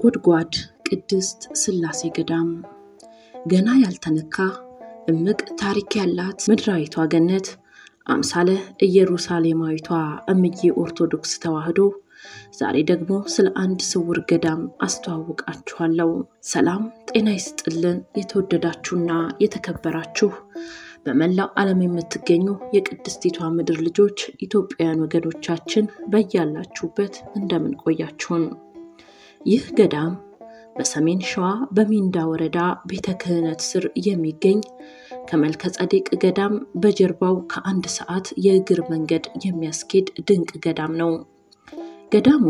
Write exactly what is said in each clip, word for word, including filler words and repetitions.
ነጎድጓድ ቅድስት ስላሴ ገዳም ገና ያልተነካ እምቅ ታሪክ ያላት ምድራዊቷ ገነት አምሳለ ኢየሩሳሌማዊቷ እምዬ ኦርቶዶክስ ተዋህዶ ዛሬ ደግሞ ስለ አንድ ስውር ገዳም አስተዋውቃችኋለሁ። ሰላም ጤና ይስጥልን የተወደዳችሁና የተከበራችሁ በመላው ዓለም የምትገኙ የቅድስቲቷ ምድር ልጆች ኢትዮጵያውያን ወገኖቻችን በእያላችሁበት እንደምን ቆያችሁን? ይህ ገዳም በሰሜን ሸዋ በሚንዳ ወረዳ ቤተ ክህነት ስር የሚገኝ ከመልከ ጸዴቅ ገዳም በጀርባው ከአንድ ሰዓት የእግር መንገድ የሚያስኬድ ድንቅ ገዳም ነው። ገዳሙ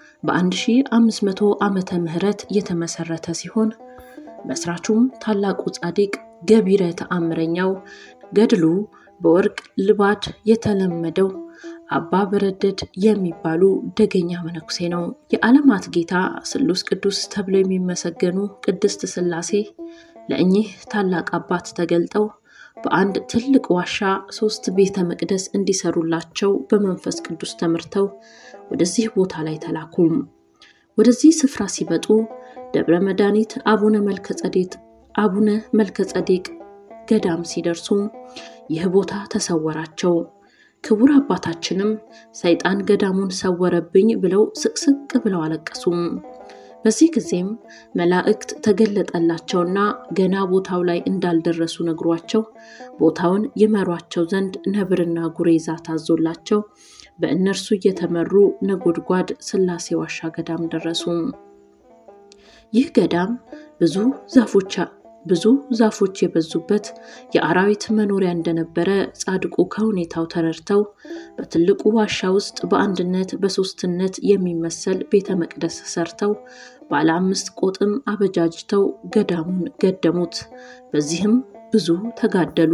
በ1500 ዓመተ ምህረት የተመሰረተ ሲሆን መስራቹም ታላቁ ጻድቅ ገቢረ ተአምረኛው ገድሉ በወርቅ ልባድ የተለመደው አባ በረደድ የሚባሉ ደገኛ መነኩሴ ነው። የዓለማት ጌታ ስሉስ ቅዱስ ተብለው የሚመሰገኑ ቅድስት ስላሴ ለእኚህ ታላቅ አባት ተገልጠው በአንድ ትልቅ ዋሻ ሶስት ቤተ መቅደስ እንዲሰሩላቸው በመንፈስ ቅዱስ ተመርተው ወደዚህ ቦታ ላይ ተላኩ። ወደዚህ ስፍራ ሲመጡ ደብረ መድኃኒት አቡነ መልከጸዴቅ አቡነ መልከጸዴቅ ገዳም ሲደርሱ ይህ ቦታ ተሰወራቸው። ክቡር አባታችንም ሰይጣን ገዳሙን ሰወረብኝ ብለው ስቅስቅ ብለው አለቀሱ። በዚህ ጊዜም መላእክት ተገለጠላቸውና ገና ቦታው ላይ እንዳልደረሱ ነግሯቸው ቦታውን ይመሯቸው ዘንድ ነብርና ጉሬዛ ታዞላቸው በእነርሱ እየተመሩ ነጎድጓድ ስላሴ ዋሻ ገዳም ደረሱ። ይህ ገዳም ብዙ ዛፎች ብዙ ዛፎች የበዙበት የአራዊት መኖሪያ እንደነበረ ጻድቁ ከሁኔታው ተረድተው በትልቁ ዋሻ ውስጥ በአንድነት በሶስትነት የሚመሰል ቤተ መቅደስ ሰርተው ባለ አምስት ቆጥም አበጃጅተው ገዳሙን ገደሙት። በዚህም ብዙ ተጋደሉ።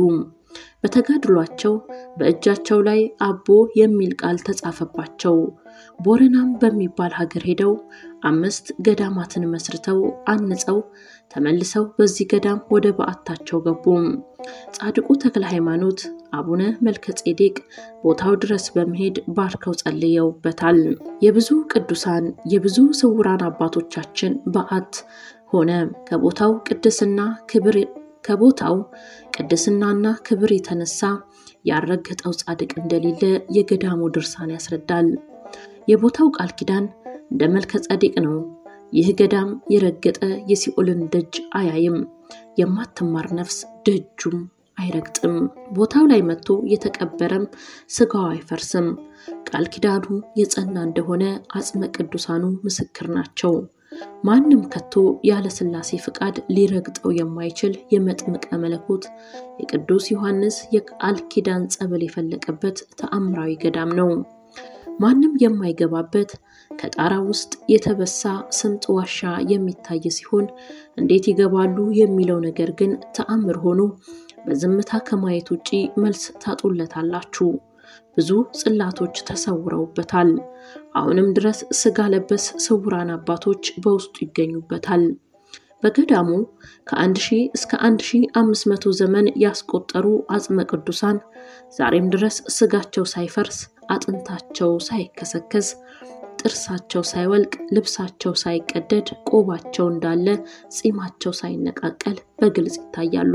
በተጋድሏቸው በእጃቸው ላይ አቦ የሚል ቃል ተጻፈባቸው። ቦረናም በሚባል ሀገር ሄደው አምስት ገዳማትን መስርተው አንጸው ተመልሰው በዚህ ገዳም ወደ በዓታቸው ገቡ። ጻድቁ ተክለ ሃይማኖት አቡነ መልከጸዴቅ ቦታው ድረስ በመሄድ ባርከው ጸልየውበታል። የብዙ ቅዱሳን የብዙ ስውራን አባቶቻችን በዓት ሆነ። ከቦታው ቅድስና ክብር ከቦታው ቅድስናና ክብር የተነሳ ያረገጠው ጻድቅ እንደሌለ የገዳሙ ድርሳን ያስረዳል። የቦታው ቃል ኪዳን እንደ መልከጸዴቅ ነው። ይህ ገዳም የረገጠ የሲኦልን ደጅ አያይም፣ የማትማር ነፍስ ደጁም አይረግጥም። ቦታው ላይ መጥቶ የተቀበረም ስጋው አይፈርስም። ቃል ኪዳኑ የጸና እንደሆነ አጽመ ቅዱሳኑ ምስክር ናቸው። ማንም ከቶ ያለ ስላሴ ፍቃድ ሊረግጠው የማይችል የመጥምቀ መለኮት የቅዱስ ዮሐንስ የቃል ኪዳን ጸበል የፈለቀበት ተአምራዊ ገዳም ነው። ማንም የማይገባበት ከጣራ ውስጥ የተበሳ ስምጥ ዋሻ የሚታይ ሲሆን እንዴት ይገባሉ የሚለው ነገር ግን ተአምር ሆኖ በዝምታ ከማየት ውጪ መልስ ታጡለታላችሁ። ብዙ ጽላቶች ተሰውረውበታል። አሁንም ድረስ ስጋ ለበስ ስውራን አባቶች በውስጡ ይገኙበታል። በገዳሙ ከአንድ ሺህ እስከ አንድ ሺህ አምስት መቶ ዘመን ያስቆጠሩ አጽመ ቅዱሳን ዛሬም ድረስ ስጋቸው ሳይፈርስ አጥንታቸው ሳይከሰከስ ጥርሳቸው ሳይወልቅ ልብሳቸው ሳይቀደድ ቆባቸው እንዳለ ጺማቸው ሳይነቃቀል በግልጽ ይታያሉ።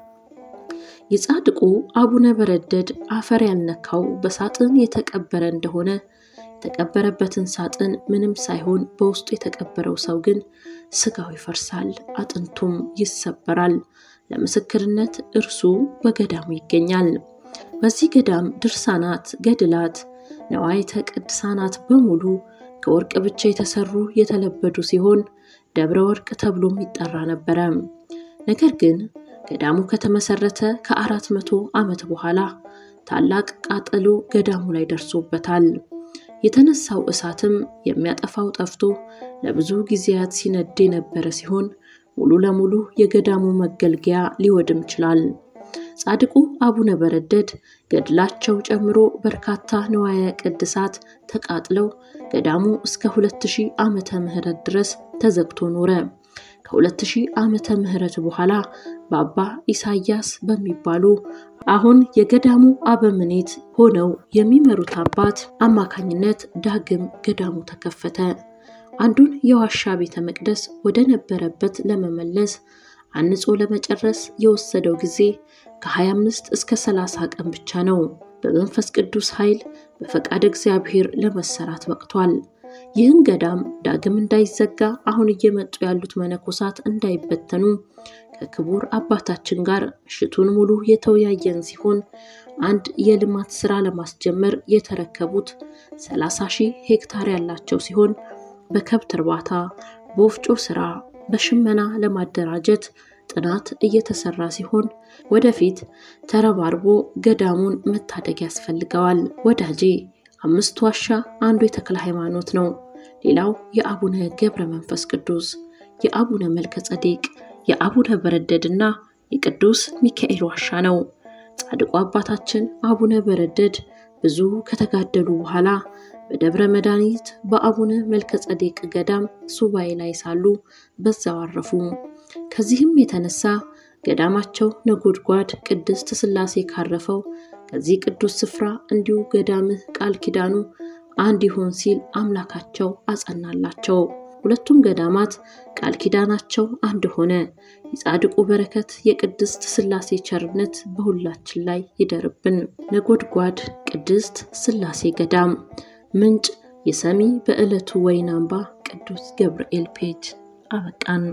የጻድቁ አቡነ በረደድ አፈር ያልነካው በሳጥን የተቀበረ እንደሆነ የተቀበረበትን ሳጥን ምንም ሳይሆን በውስጡ የተቀበረው ሰው ግን ስጋው ይፈርሳል፣ አጥንቱም ይሰበራል። ለምስክርነት እርሱ በገዳሙ ይገኛል። በዚህ ገዳም ድርሳናት፣ ገድላት፣ ነዋይተ ቅድሳናት በሙሉ ከወርቅ ብቻ የተሰሩ የተለበዱ ሲሆን ደብረ ወርቅ ተብሎም ይጠራ ነበር። ነገር ግን ገዳሙ ከተመሰረተ ከአራት መቶ ዓመት በኋላ ታላቅ ቃጠሎ ገዳሙ ላይ ደርሶበታል። የተነሳው እሳትም የሚያጠፋው ጠፍቶ ለብዙ ጊዜያት ሲነድ የነበረ ሲሆን ሙሉ ለሙሉ የገዳሙ መገልገያ ሊወድም ይችላል። ጻድቁ አቡነ በረደድ ገድላቸው ጨምሮ በርካታ ንዋየ ቅድሳት ተቃጥለው ገዳሙ እስከ ሁለት ሺህ ዓመተ ምህረት ድረስ ተዘግቶ ኖረ። ከሁለት ሺህ ዓመተ ምህረት በኋላ ባባ ኢሳያስ በሚባሉ አሁን የገዳሙ አበምኔት ሆነው የሚመሩት አባት አማካኝነት ዳግም ገዳሙ ተከፈተ። አንዱን የዋሻ ቤተ መቅደስ ወደ ነበረበት ለመመለስ አንጾ ለመጨረስ የወሰደው ጊዜ ከ25 እስከ ሰላሳ ቀን ብቻ ነው። በመንፈስ ቅዱስ ኃይል በፈቃድ እግዚአብሔር ለመሰራት ወቅቷል። ይህን ገዳም ዳግም እንዳይዘጋ አሁን እየመጡ ያሉት መነኮሳት እንዳይበተኑ ከክቡር አባታችን ጋር ምሽቱን ሙሉ የተወያየን ሲሆን አንድ የልማት ስራ ለማስጀመር የተረከቡት ሰላሳ ሺህ ሄክታር ያላቸው ሲሆን በከብት እርባታ፣ በወፍጮ ስራ፣ በሽመና ለማደራጀት ጥናት እየተሰራ ሲሆን ወደፊት ተረባርቦ ገዳሙን መታደግ ያስፈልገዋል። ወዳጄ አምስት ዋሻ አንዱ የተክለ ሃይማኖት ነው። ሌላው የአቡነ ገብረ መንፈስ ቅዱስ፣ የአቡነ መልከ ጸዴቅ፣ የአቡነ በረደድና የቅዱስ ሚካኤል ዋሻ ነው። ጻድቁ አባታችን አቡነ በረደድ ብዙ ከተጋደሉ በኋላ በደብረ መድኃኒት በአቡነ መልከ ጸዴቅ ገዳም ሱባኤ ላይ ሳሉ በዛው አረፉ። ከዚህም የተነሳ ገዳማቸው ነጎድጓድ ቅድስት ሥላሴ ካረፈው ከዚህ ቅዱስ ስፍራ እንዲሁ ገዳምህ ቃል ኪዳኑ አንድ ይሁን ሲል አምላካቸው አጸናላቸው። ሁለቱም ገዳማት ቃል ኪዳናቸው አንድ ሆነ። የጻድቁ በረከት የቅድስት ሥላሴ ቸርነት በሁላችን ላይ ይደርብን። ነጎድጓድ ቅድስት ሥላሴ ገዳም። ምንጭ የሰሚ በዕለቱ ወይን አምባ ቅዱስ ገብርኤል ፔጅ። አበቃን።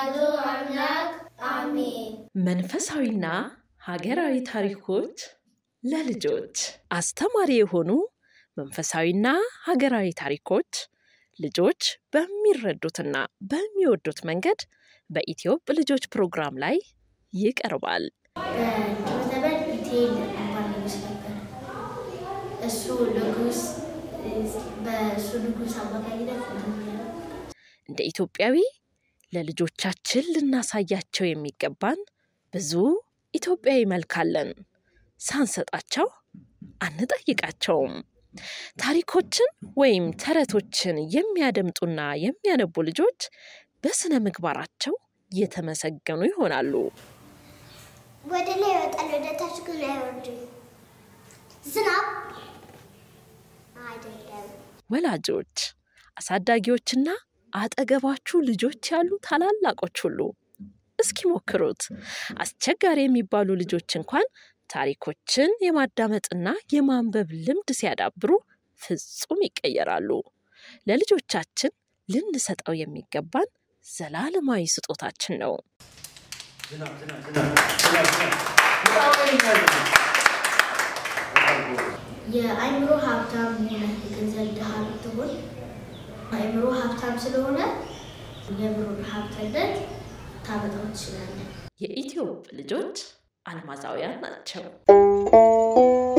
መንፈሳዊና ሀገራዊ ታሪኮች ለልጆች አስተማሪ የሆኑ መንፈሳዊና ሀገራዊ ታሪኮች ልጆች በሚረዱትና በሚወዱት መንገድ በኢትዮጵያ ልጆች ፕሮግራም ላይ ይቀርባል። በተበል ዲቴል ማንነስ ነበር እሱ ንጉስ በሱ ንጉስ አማካኝነት እንደ ኢትዮጵያዊ ለልጆቻችን ልናሳያቸው የሚገባን ብዙ ኢትዮጵያዊ መልካለን ሳንሰጣቸው አንጠይቃቸውም። ታሪኮችን ወይም ተረቶችን የሚያደምጡና የሚያነቡ ልጆች በስነ ምግባራቸው የተመሰገኑ ይሆናሉ። ወደ ላይ ወጣለ ወደ ታች ግን አይወርድም። ዝናብ አይደለም። ወላጆች አሳዳጊዎችና አጠገባችሁ ልጆች ያሉ ታላላቆች ሁሉ እስኪ ሞክሩት። አስቸጋሪ የሚባሉ ልጆች እንኳን ታሪኮችን የማዳመጥና የማንበብ ልምድ ሲያዳብሩ ፍጹም ይቀየራሉ። ለልጆቻችን ልንሰጠው የሚገባን ዘላለማዊ ስጦታችን ነው። የአይምሮ ሀብታም ሆነ የገንዘብ ድሃ ብትሆን አይምሮ ሀብታም ስለሆነ የአይምሮ ሀብታምነት ታመጣው ትችላለህ። የኢትዮጵያ ልጆች አልማዛውያን ናቸው።